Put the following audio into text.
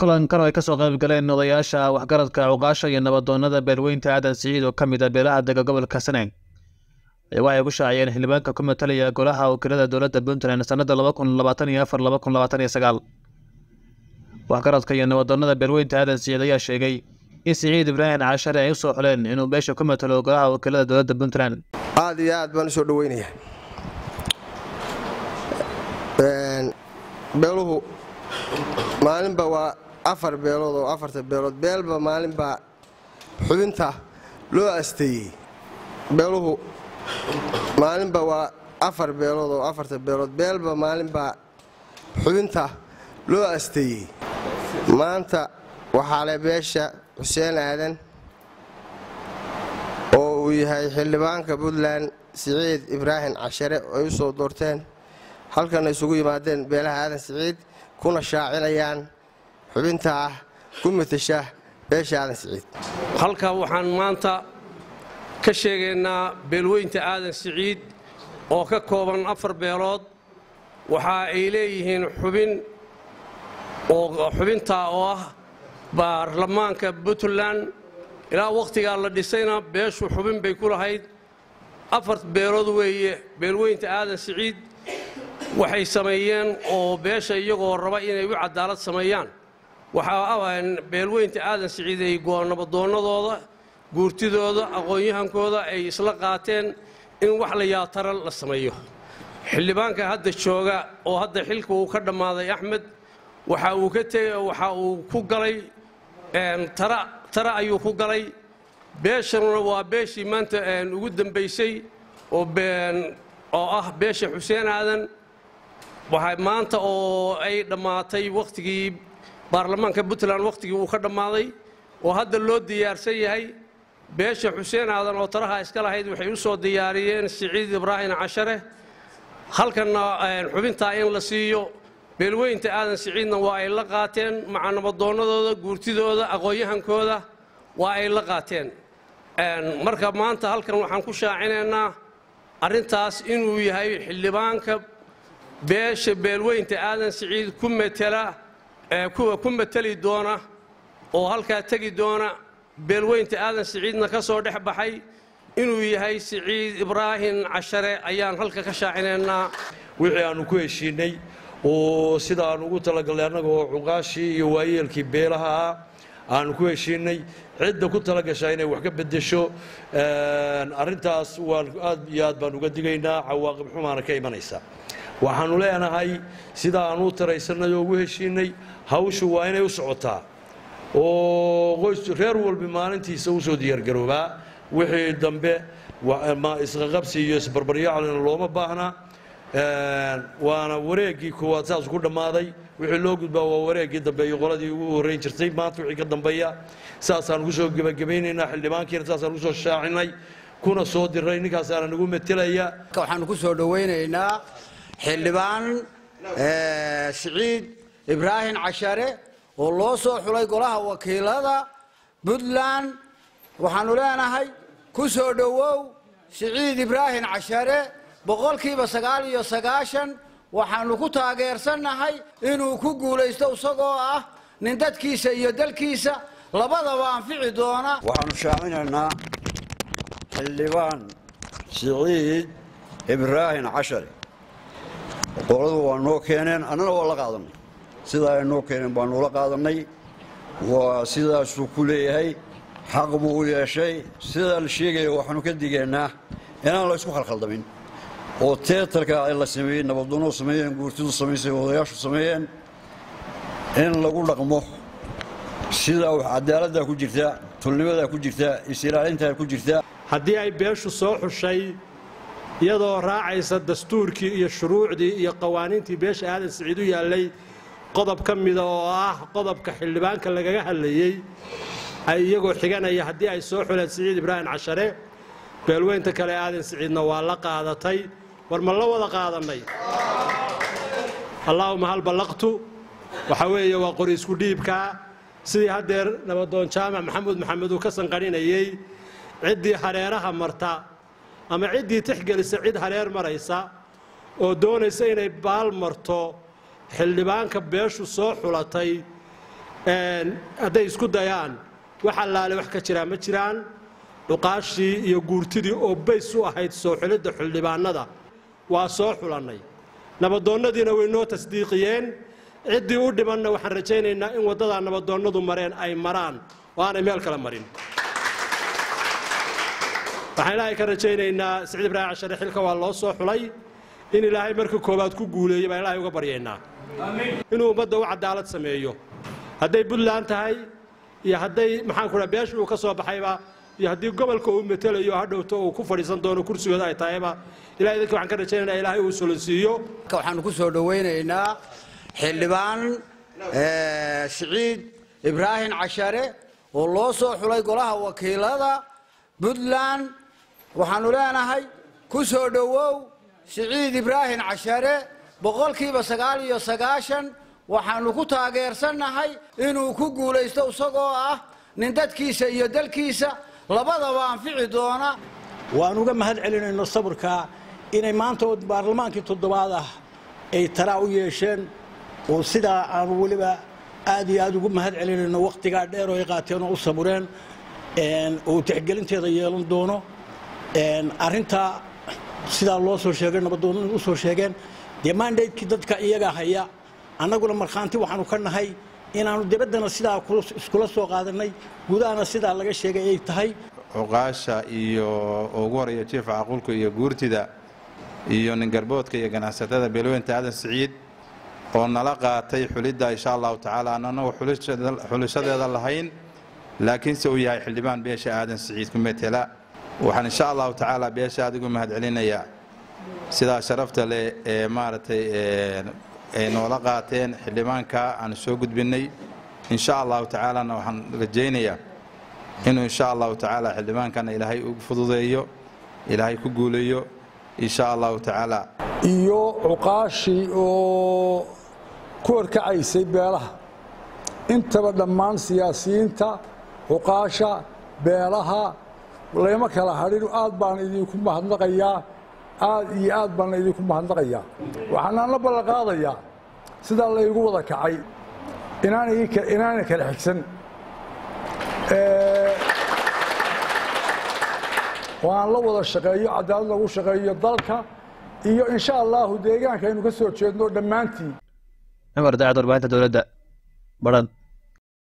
kulankan oo ay ka soo qayb galeen odayaasha waxgaradka cuqaasha iyo nabadoonnada beelweynta aadan siciid oo ka mid ah beelaha dega gobolka Sanaag waxay ku shaaciyeen xildhibaanka ku matalaya golaha wakiilada dowladda Puntland sanadda 2024-2029 waxgaradka iyo nabadoonnada beelweynta aadan siciid ayaa sheegay in Siciid Ibraahin Cashare ay soo xuleen inuu beesha ku matalo golaha wakiilada dowladda Puntland aad iyo aad baan soo dhaweynaya beeluhu maalinba waa afar beelood oo afarta beelood beelba maalinba xubinta loo asteeyay beeluhu maalinba waa afar beelood oo afarta beelood beelba maalinba xubinta loo asteeyay maanta waxaa la beesha Xuseen Aadan oo uu yahay xildhibaanka Puntland Siciid Ibraahin Cashare oo soo doorteen halkan isugu yimaadeen beelaha aadan siciid kuna shaacinayaan xubinta ku matasha beesha aadan siciid halka waxaan maanta ka sheegaynaa beelweynta aadan siciid oo ka kooban afar beelood waxa ay leeyihiin xubinta oo ah baarlamaanka Puntland ilaa waqtiga la dhisayna beeshu xubin bay ku lahayd afar beelood weeye beelweynta aadan siciid waxay sameeyeen oo beesha iyagoo raba inay u cadaalad sameeyaan waxa beelweynta aadan siciid ay nabadoonnadooda guurtidooda aqoon-yahankooda ay isla qaateen in wax la yaatara la sameeyo xildhibaanka hadda jooga oo hadda xilka uu ka dhammaaday Axmed waxa uu ku galay tara ayuu ku galay beeshana waa beeshii maanta ugu dambeysay oo ah beesha Xuseen Aadan waxay maanta oo ay dhamaatay waqtigii baarlamaanka Puntland waqtigii uu ka dhamaaday oo hadda loo diyaarsan yahay beesha Xuseen Aadan oo taraha iska lahayd waxay u soo diyaariyeen Siciid Ibraahin Cashare halkana xubinta in la siiyo beelweynta aadan siciidna waa ay la qaateen maca nabadoonnadooda guurtidooda aqoon-yahankooda waa ay la qaateen marka maanta halkan waxaan ku shaacinaynaa arrintaas inuu yahay xildhibaanka beesha beelweynta aadan siciid ku matali doona oo halkaa tegi doona beelweynta aadan siciidna ka soo dhex baxay inuu yahay Siciid Ibraahin Cashare ayaan halka ka shaacinaynaa wixii aanu ku heshiinay oo sida aan ugu talagalnay annagoo cuqaashii iyo waayeelkii beelaha aan ku heshiinay cidda ku talagashay inay wax ka bedesho arrintaas waan aad iyo aad baan uga digaynaa cawaaqib xumaana ka imanaysa waxaanu leenahay sida aan u taraysanay oo ugu heshiinay hawshu waa inay u socotaa oo qoys reer walba maalintiisa u soo diyaar garoobaa wixii dambe ma isqa qabsi iyo isbarbaryaalna looma baahna waana wareegii koowaad saas ku dhamaaday wixii loo gudbaa waa wareegii dambe iyo qoladii ugu horeyn jirtay maanta wixii ka dambeeya saasaan ugu soo gabagabaynaynaa xildhibaankiina saasaan ugu soo shaacinay kuna soo diray ninkaasaan nagu metelaya waxaan ku soo dhaweynaynaa xildhibaan Siciid Ibraahin Cashare oo loo soo xulay golaha wakiilada Puntland waxaanu leenahay ku soo dhawow Siciid Ibraahin Cashare boqolkiiba 99 waxaanu ku taageersanahay inuu ku guuleysto isagoo ah nin dadkiisa iyo dalkiisa labadaba anfici doona waxaanu shaacinaynaa xildhibaan Siciid Ibraahin Cashare qoladu waa noo keeneen annana waa la qaadanay sida ay noo keeneen baan la qaadanay waa sidaas uu ku leeyahay xaq buu u yeeshay sida la sheegay waxaanu ka digaynaa inaan la isku khalkhaldamin oo teetarka ay la sameeyay nabadoono sameeyeen guurtidu sameeyay odayaashu sameeyeen in lagu dhaqmo sida cadaaladda ku jirta tulnimada ku jirta isiraalinta ku jirta haddii ay beeshu soo xushay iyadoo raacaysa dastuurkii iyo shuruucdii iyo qawaaniintii beesha aadan siciid u yaalay qodob ka mid oo ah qodobka xildhibaanka lagaga hadlayay ay iyagoo xiganaya haddii ay soo xuleen Siciid Ibraahin Cashare beelweynta kale aadan siciidna waa la qaadatay war ma la wada qaadanay Allahumma hal balaqtu waxa weeye waa qori isku dhiibka sidii hadeer nabadoon jaamac maxamed uu ka sanqarinayay ciddii hareeraha marta ama ciddii tixgelisa cid hareer maraysa oo doonaysa inay baal marto xildhibaanka beeshu soo xulatay hadday isku dayaan wax allaale wax ka jiraa ma jiraan dhuqaashii iyo guurtidii oo bays u ahayd soo xulidda xildhibaanada waa soo xulannay nabadoonnadiina way noo tasdiiqiyeen ciddii u dhimanna waxaan rajaynaynaa in waddadaa nabadoonnadu mareen ay maraan oo aanay meel kale marin waxaan ilaahay ka rajaynaynaa Siciid Ibraahim Cashare xilka waa loo soo xulay in ilaahay markii koobaad ku guuleeyay baan ilaahay uga baryaynaa inuu ummadda u cadaalad sameeyo hadday Puntland tahay iyo hadday maxaan ku dhahay beesha uu ka soo baxayba iyo haddii gobolka uu matalayo hadhowto uu ku fadhiisan doono kursigooda ay tahayba ilaahay dadka waxaan ka rajaynaynaa ilaahay uu solonsiiyo waxaan ku soo dhaweynaynaa xildhibaan Siciid Ibraahim Cashare oo loo soo xulay golaha wakiilada Puntland waxaanu leenahay ku soo dhawow Siciid Ibraahim Cashare boqolkiiba 99 waxaanu ku taageersanahay inuu ku guuleysto isagoo ah nin dadkiisa iyo dalkiisa labadaba anfici doona waan uga mahad celinayno sabarka inay maanta baarlamaankii toddobaad ah ay taraa u yeesheen oo sidaa aan waliba aad iyo aad ugu mahad celinayno waqtiga dheer oo ay qaateen oo u sabureen oo tixgelinteeda yeelan doono arinta sidaa loo soo sheegay nabadoonnadu u soo sheegeen dee mandate-kii dadka iyaga haya annaguna markhaanti waxaanu ka nahay inaanu dibaddana sidaa iskula soo qaadanay gudahana sidaa laga sheegay ay tahay cuqaasha iyo ugu horeeya jiif caaqulka iyo guurtida iyo ningarboodka iyo ganacsatada beelweynta aadan Siciid oo nala qaatay xulidda insha allahu tacaala annagoo xulishadeeda lahayn laakiinse uu yahay xildhibaan beesha aadan Siciid ku metela waxaan insha allahu tacaala beesha aad ugu mahad celinayaa sidaa sharafta leh ee maaragtay ay noola qaateen xildhibaanka aan soo gudbinay insha allahu tacaalana waxaan rajaynayaa inuu insha allahu tacaala xildhibaankana ilaahay ugu fududeeyo ilaahay ku guuleeyo insha allahu tacaala iyo cuqaashi oo ku horkacaysay beelaha intaba dhammaan siyaasiyiinta cuqaasha beelaha lama kala hadhin aad baan idinku mahadnaqayaa aad iyo aad baan idinku mahadnaqayaa waxaan la ballan qaadayaa sida la igu wada kacay inaanay kala xigsan waan la wada shaqeeyo cadaalad lagu shaqeeyo dalka iyo insha Allah deegaanka aynu ka soo jeedno dhamaantii Amar daacad warbaahinta dawladda baran